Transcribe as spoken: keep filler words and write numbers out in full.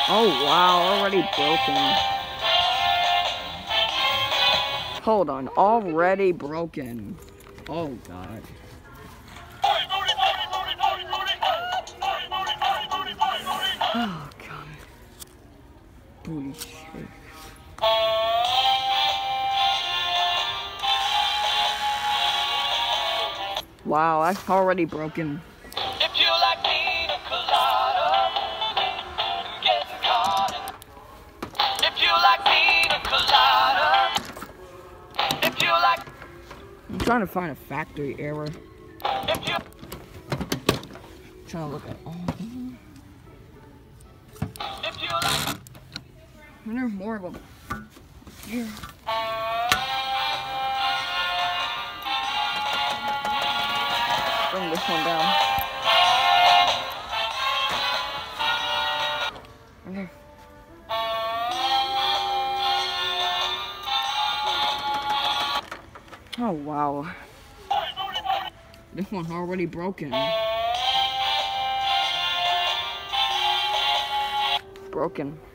Oh wow, already broken. Hold on, already broken. Oh god. Oh god. Booty shake. Wow, that's already broken. If you like pina colada, getting caught in. If you like pina colada, if you like. I'm trying to find a factory error. If you. I'm trying to look at all of them. If you like. And there's more of them. Here. Bring this one down. Okay. Oh wow. This one's already broken. Broken.